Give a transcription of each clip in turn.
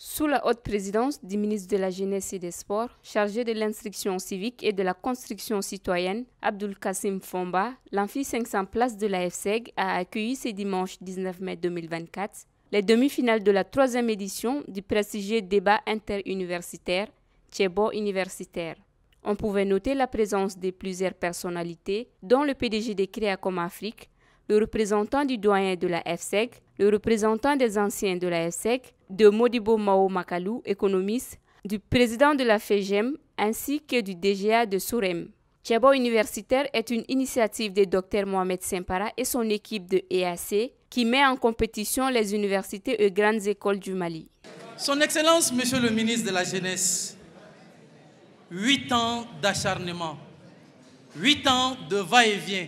Sous la haute présidence du ministre de la Jeunesse et des Sports, chargé de l'instruction civique et de la construction citoyenne, Abdul Kassim Fomba, l'amphi 500 places de la FSEG a accueilli ce dimanche 19 mai 2024 les demi-finales de la 3e édition du prestigieux débat interuniversitaire Tchebo universitaire. On pouvait noter la présence de plusieurs personnalités, dont le PDG de Créacom Afrique, le représentant du doyen de la FSEG, le représentant des anciens de la FSEG, de Modibo Mao Makalou, économiste, du président de la FEGEM ainsi que du DGA de Sourem. Tchebo universitaire est une initiative de Dr Mohamed Sempara et son équipe de EAC qui met en compétition les universités et grandes écoles du Mali. Son Excellence, Monsieur le ministre de la Jeunesse, 8 ans d'acharnement, 8 ans de va-et-vient,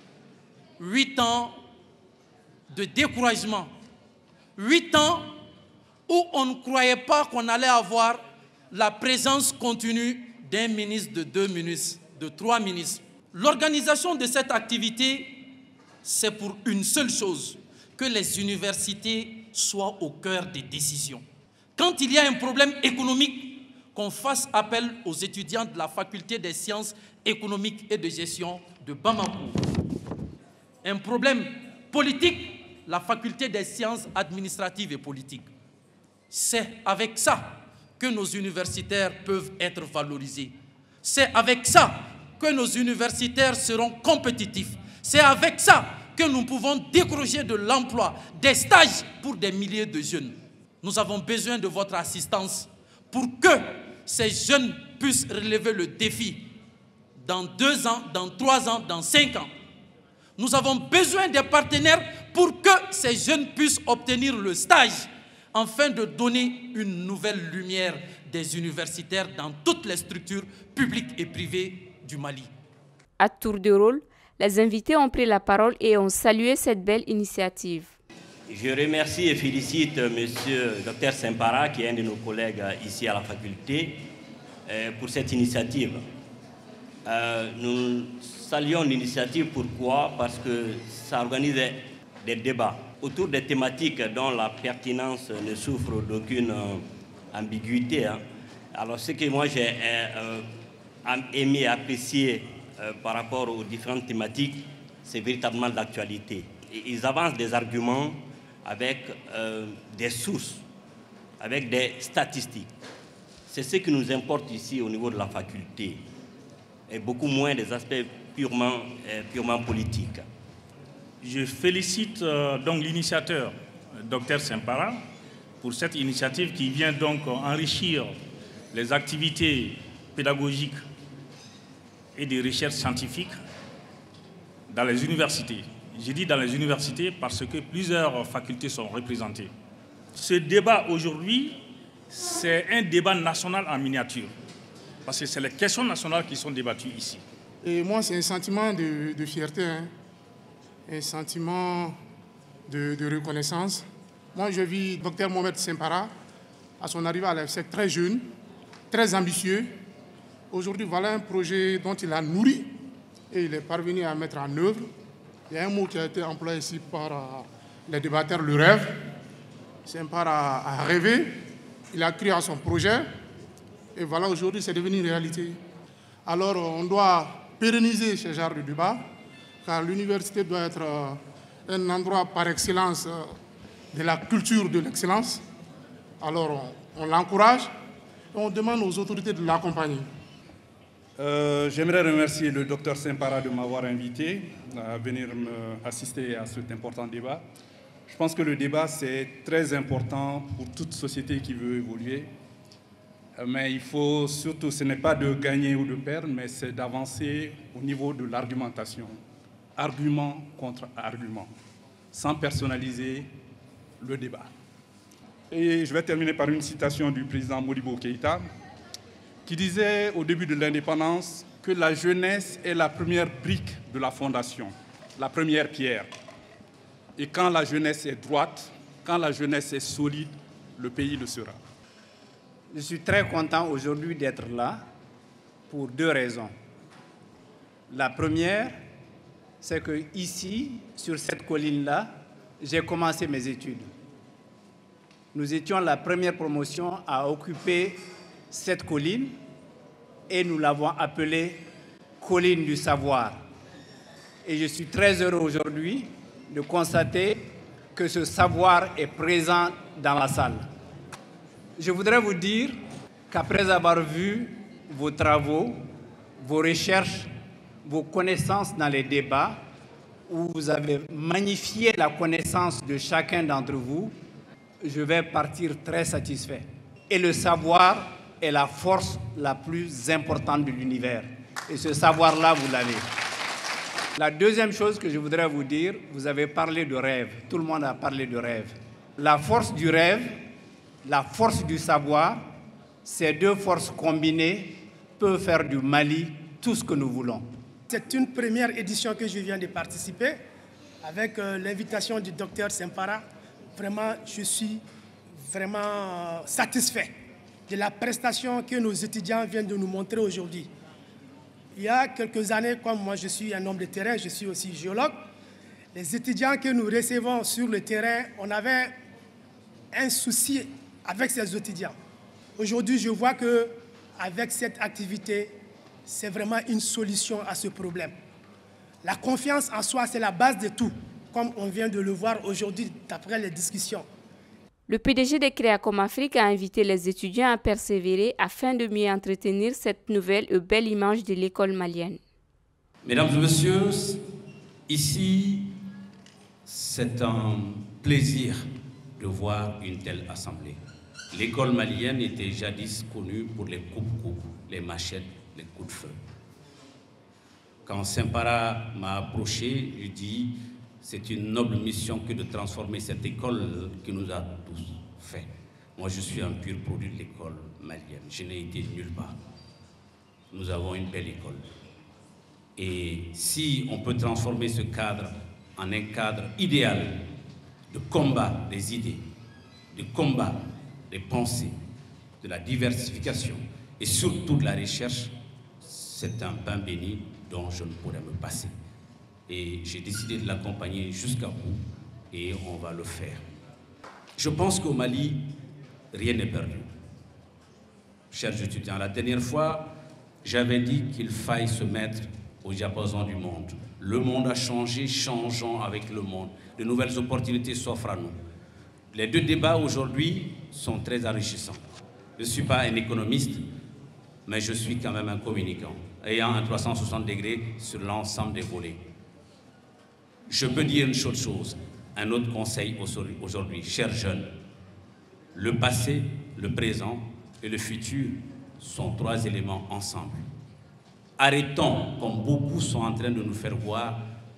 8 ans de découragement, 8 ans où on ne croyait pas qu'on allait avoir la présence continue d'un ministre, de 2 ministres, de 3 ministres. L'organisation de cette activité, c'est pour une seule chose, que les universités soient au cœur des décisions. Quand il y a un problème économique, qu'on fasse appel aux étudiants de la faculté des sciences économiques et de gestion de Bamako. Un problème politique, la faculté des sciences administratives et politiques. C'est avec ça que nos universitaires peuvent être valorisés. C'est avec ça que nos universitaires seront compétitifs. C'est avec ça que nous pouvons décrocher de l'emploi, des stages pour des milliers de jeunes. Nous avons besoin de votre assistance pour que ces jeunes puissent relever le défi dans 2 ans, dans 3 ans, dans 5 ans. Nous avons besoin des partenaires pour que ces jeunes puissent obtenir le stage afin de donner une nouvelle lumière des universitaires dans toutes les structures publiques et privées du Mali. À tour de rôle, les invités ont pris la parole et ont salué cette belle initiative. Je remercie et félicite M. Dr Sempara, qui est un de nos collègues ici à la faculté, pour cette initiative. Nous saluons l'initiative, pourquoi? Parce que ça organise des débats autour des thématiques dont la pertinence ne souffre d'aucune ambiguïté. Alors ce que moi j'ai aimé apprécier par rapport aux différentes thématiques, c'est véritablement l'actualité. Ils avancent des arguments avec des sources, avec des statistiques. C'est ce qui nous importe ici au niveau de la faculté, et beaucoup moins des aspects purement politiques. Je félicite donc l'initiateur, Dr Sempara, pour cette initiative qui vient donc enrichir les activités pédagogiques et de recherche scientifique dans les universités. Je dis dans les universités parce que plusieurs facultés sont représentées. Ce débat aujourd'hui, c'est un débat national en miniature, parce que c'est les questions nationales qui sont débattues ici. Et moi, c'est un sentiment de fierté, un sentiment de reconnaissance. Moi, je vis Dr Mohamed Sempara, à son arrivée à l'EFSEC, très jeune, très ambitieux. Aujourd'hui, voilà un projet dont il a nourri et il est parvenu à mettre en œuvre. Il y a un mot qui a été employé ici par les débatteurs, le rêve. Sempara a rêvé, il a cru à son projet et voilà, aujourd'hui, c'est devenu une réalité. Alors, on doit pérenniser ce genre de débat, car l'université doit être un endroit par excellence de la culture de l'excellence. Alors, on l'encourage et on demande aux autorités de l'accompagner. J'aimerais remercier le docteur Sempara de m'avoir invité à venir assister à cet important débat. Je pense que le débat, c'est très important pour toute société qui veut évoluer. Mais il faut surtout, ce n'est pas de gagner ou de perdre, mais c'est d'avancer au niveau de l'argumentation. Argument contre argument, sans personnaliser le débat. Et je vais terminer par une citation du président Modibo Keïta, qui disait au début de l'indépendance que la jeunesse est la première brique de la fondation, la première pierre. Et quand la jeunesse est droite, quand la jeunesse est solide, le pays le sera. Je suis très content aujourd'hui d'être là pour 2 raisons. La première, c'est que ici, sur cette colline-là, j'ai commencé mes études. Nous étions la première promotion à occuper cette colline et nous l'avons appelée colline du savoir. Et je suis très heureux aujourd'hui de constater que ce savoir est présent dans la salle. Je voudrais vous dire qu'après avoir vu vos travaux, vos recherches, vos connaissances dans les débats, où vous avez magnifié la connaissance de chacun d'entre vous, je vais partir très satisfait. Et le savoir est la force la plus importante de l'univers. Et ce savoir-là, vous l'avez. La deuxième chose que je voudrais vous dire, vous avez parlé de rêve. Tout le monde a parlé de rêve. La force du rêve, la force du savoir, ces deux forces combinées peuvent faire du Mali tout ce que nous voulons. C'est une première édition que je viens de participer avec l'invitation du docteur Sempara. Vraiment, je suis vraiment satisfait de la prestation que nos étudiants viennent de nous montrer aujourd'hui. Il y a quelques années, comme moi je suis un homme de terrain, je suis aussi géologue, les étudiants que nous recevons sur le terrain, on avait un souci avec ces étudiants. Aujourd'hui, je vois qu'avec cette activité, c'est vraiment une solution à ce problème. La confiance en soi, c'est la base de tout, comme on vient de le voir aujourd'hui d'après les discussions. Le PDG de Créacom Afrique a invité les étudiants à persévérer afin de mieux entretenir cette nouvelle et belle image de l'école malienne. Mesdames et messieurs, ici, c'est un plaisir de voir une telle assemblée. L'école malienne était jadis connue pour les coupes-coupes, les machettes, les coups de feu. Quand Sempara m'a approché, je dis c'est une noble mission que de transformer cette école qui nous a tous fait. Moi, je suis un pur produit de l'école malienne. Je n'ai été nulle part. Nous avons une belle école. Et si on peut transformer ce cadre en un cadre idéal de combat des idées, de combat des pensées, de la diversification et surtout de la recherche, c'est un pain béni dont je ne pourrais me passer. Et j'ai décidé de l'accompagner jusqu'à bout et on va le faire. Je pense qu'au Mali, rien n'est perdu. Chers étudiants, la dernière fois, j'avais dit qu'il faille se mettre au diapason du monde. Le monde a changé, changeons avec le monde. De nouvelles opportunités s'offrent à nous. Les deux débats aujourd'hui sont très enrichissants. Je ne suis pas un économiste, mais je suis quand même un communicant, ayant un 360 degrés sur l'ensemble des volets. Je peux dire une seule chose, un autre conseil aujourd'hui, chers jeunes. Le passé, le présent et le futur sont trois éléments ensemble. Arrêtons, comme beaucoup sont en train de nous faire voir,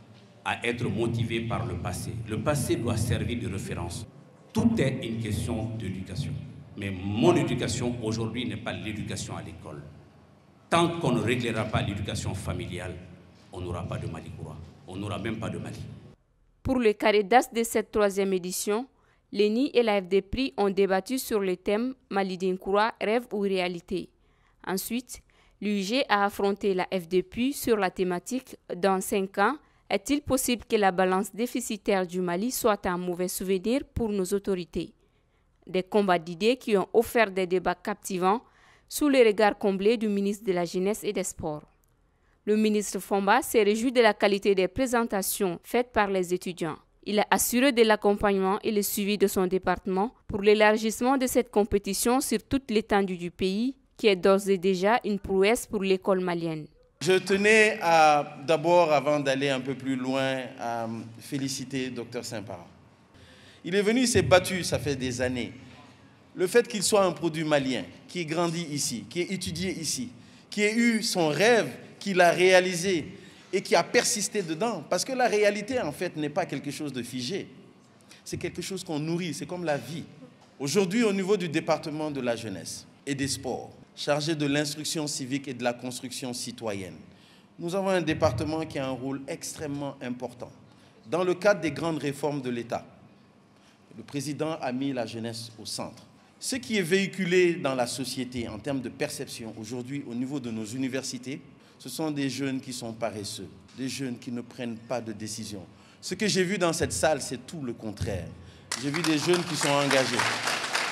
à être motivés par le passé. Le passé doit servir de référence. Tout est une question d'éducation. Mais mon éducation aujourd'hui n'est pas l'éducation à l'école. Tant qu'on ne réglera pas l'éducation familiale, on n'aura pas de Mali Koura. On n'aura même pas de Mali. Pour le carré d'as de cette troisième édition, l'ENI et la FDPRI ont débattu sur le thème Mali Dinkoura, rêve ou réalité. Ensuite, l'UIG a affronté la FDPRI sur la thématique « Dans 5 ans, est-il possible que la balance déficitaire du Mali soit un mauvais souvenir pour nos autorités ?» Des combats d'idées qui ont offert des débats captivants sous le regard comblé du ministre de la Jeunesse et des Sports. Le ministre Fomba s'est réjoui de la qualité des présentations faites par les étudiants. Il a assuré de l'accompagnement et le suivi de son département pour l'élargissement de cette compétition sur toute l'étendue du pays, qui est d'ores et déjà une prouesse pour l'école malienne. Je tenais d'abord, avant d'aller un peu plus loin, à féliciter Dr Sempara. Il est venu, il s'est battu, ça fait des années. Le fait qu'il soit un produit malien, qui ait grandi ici, qui ait étudié ici, qui ait eu son rêve, qu'il a réalisé et qui a persisté dedans. Parce que la réalité, en fait, n'est pas quelque chose de figé. C'est quelque chose qu'on nourrit, c'est comme la vie. Aujourd'hui, au niveau du département de la jeunesse et des sports, chargé de l'instruction civique et de la construction citoyenne, nous avons un département qui a un rôle extrêmement important. Dans le cadre des grandes réformes de l'État, le président a mis la jeunesse au centre. Ce qui est véhiculé dans la société en termes de perception aujourd'hui au niveau de nos universités, ce sont des jeunes qui sont paresseux, des jeunes qui ne prennent pas de décision. Ce que j'ai vu dans cette salle, c'est tout le contraire. J'ai vu des jeunes qui sont engagés.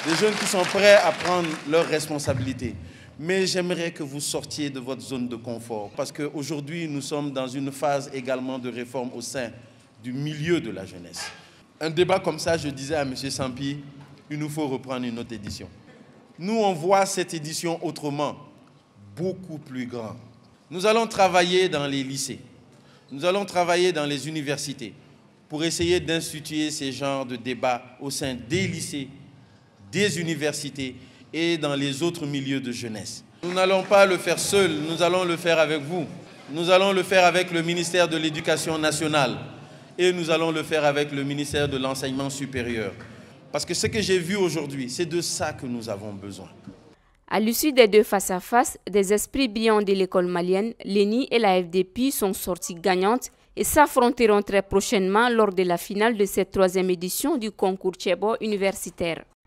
des jeunes qui sont prêts à prendre leurs responsabilités. Mais j'aimerais que vous sortiez de votre zone de confort parce qu'aujourd'hui, nous sommes dans une phase également de réforme au sein du milieu de la jeunesse. Un débat comme ça, je disais à M. Sampi, il nous faut reprendre une autre édition. Nous, on voit cette édition autrement, beaucoup plus grand. Nous allons travailler dans les lycées, nous allons travailler dans les universités pour essayer d'instituer ces genres de débats au sein des lycées, des universités et dans les autres milieux de jeunesse. Nous n'allons pas le faire seuls, nous allons le faire avec vous. Nous allons le faire avec le ministère de l'Éducation nationale et nous allons le faire avec le ministère de l'Enseignement supérieur. Parce que ce que j'ai vu aujourd'hui, c'est de ça que nous avons besoin. À l'issue des deux face-à-face, des esprits brillants de l'école malienne, l'ENI et la FDP sont sorties gagnantes et s'affronteront très prochainement lors de la finale de cette 3e édition du concours Tchebo universitaire.